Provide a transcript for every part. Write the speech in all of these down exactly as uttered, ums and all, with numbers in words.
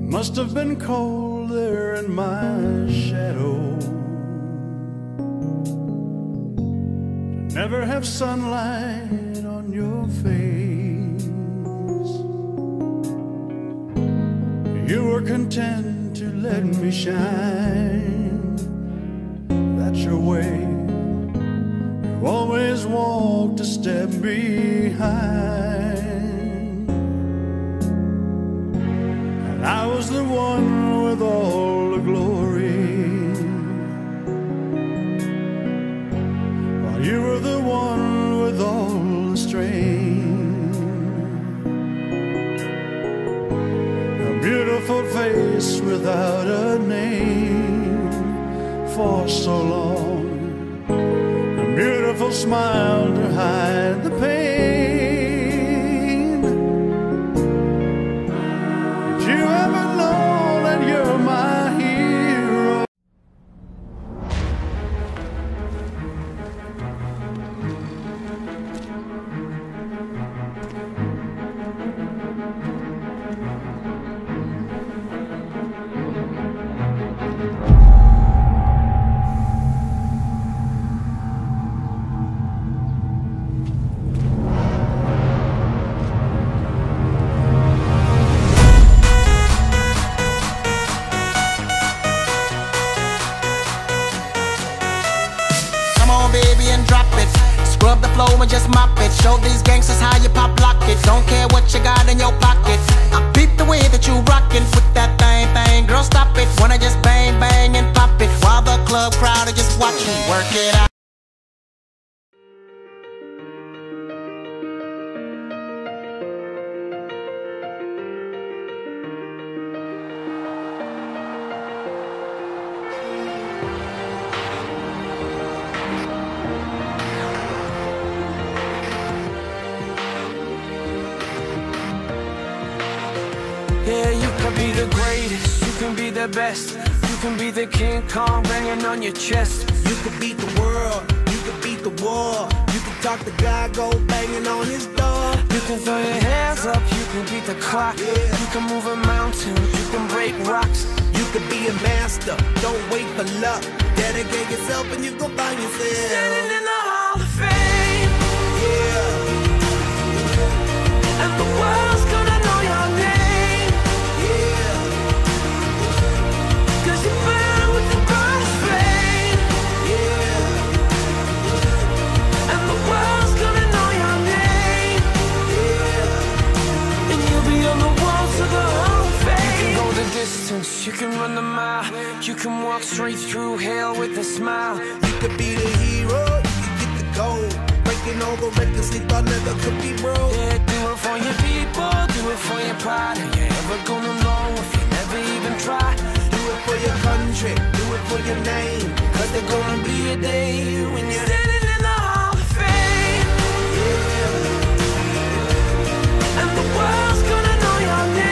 Must have been cold there in my shadow to never have sunlight on your face. You were content to let me shine. That's your way. You always walked a step behind. And I was the one with all the glory, while you were the one with all the strain. A beautiful face without a name for so long, a beautiful smile to hide the pain. Did you ever know that you're my hero? Baby, and drop it. Scrub the flow and just mop it. Show these gangsters how you pop lock it. Don't care what you got in your pocket. I peep the way that you rockin' with that thing, thing. Girl, stop it. Wanna just bang, bang and pop it while the club crowd are just watching. Work it out. Yeah, you can be the greatest, you can be the best. You can be the King Kong banging on your chest. You could beat the world, you could beat the war. You could talk the guy, go banging on his door. You can throw your hands up, you can beat the clock. Yeah. You can move a mountain, you can break rocks. You could be a master, don't wait for luck. Dedicate yourself and you gon' find yourself Standing in the Hall of Fame. Yeah. And the world's gonna know your name. Cause you burn with the brightest flame. Yeah. And the world's gonna know your name. Yeah. And you'll be on the walls of the Hall of Fame. You can go the distance, you can run the mile. You can walk straight through hell with a smile. You could be the hero, you could get the gold. Breaking all the records they thought never could be broke. Yeah, do it for your people, do it for your pride. Are you ever gonna know if you never even try? Do it for your country, do it for your name. Cause there's gonna be a day when you're standing in the Hall of Fame. Yeah. And the world's gonna know your name.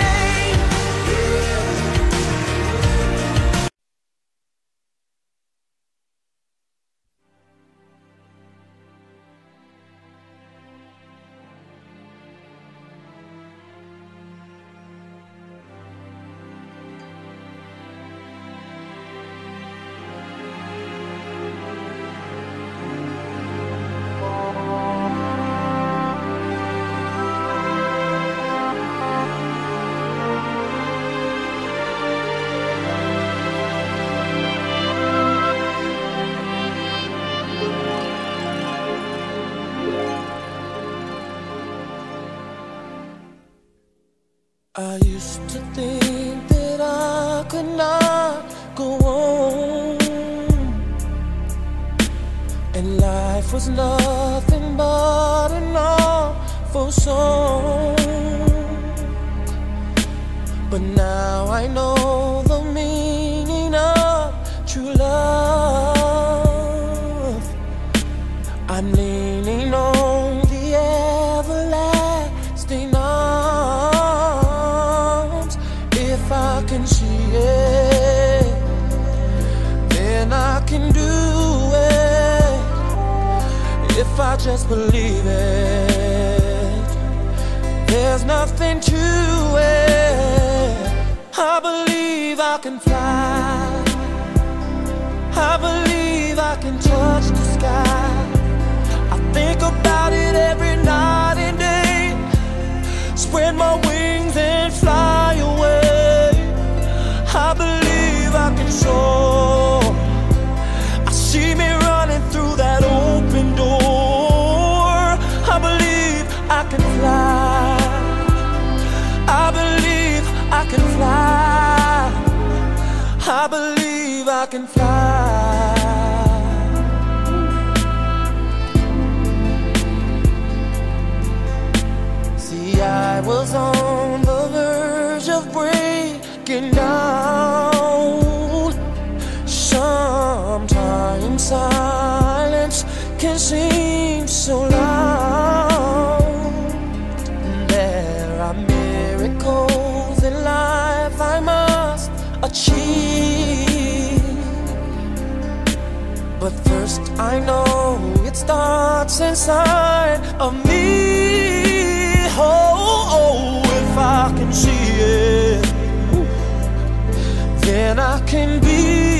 I used to think that I could not go on, and life was nothing but an awful song. But now I know the meaning of true love. I'm leaning on the everlasting arms. If I can see it, then I can do it. If I just believe it, there's nothing to it. I believe I can fly. I believe I can touch the sky. I think about it every night and day. Spread my wings and fly away. I believe I can soar. I see me running through that open door. I believe I can fly. I believe I can fly. I believe I can fly. See, I was on the verge of breaking down. Sometimes silence can seem so loud. There are miracles in life I must achieve. But first I know it starts inside of me. Oh, oh, if I can see it, then I can be